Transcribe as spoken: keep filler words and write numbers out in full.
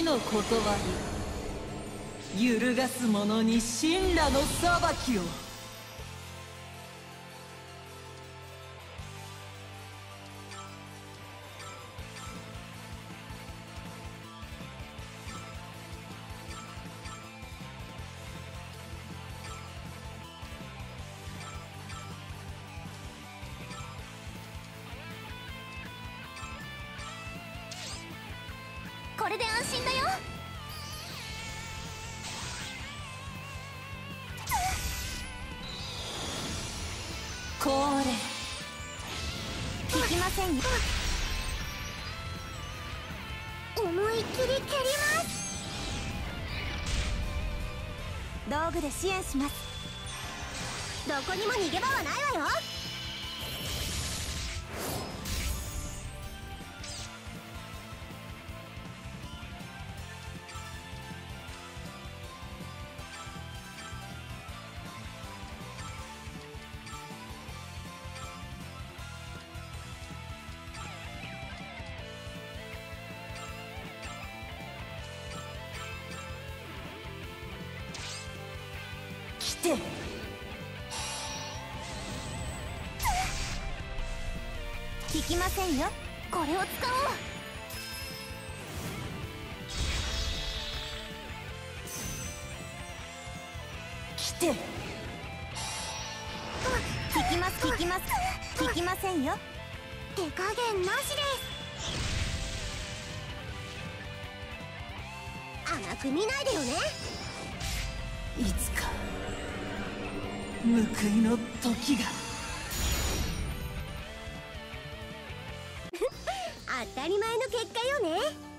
の断り、揺るがす者に神羅の裁きを。 これで安心だよ。 これ聞きませんよ。思いっきり蹴ります。道具で支援します。どこにも逃げ場はないわよ。 来て。 聞きませんよ。これを使おう。 来て。 聞きます聞きます聞きませんよ。手加減なしです。甘く見ないでよね。 いつか報いの時が。 当たり前の結果よね。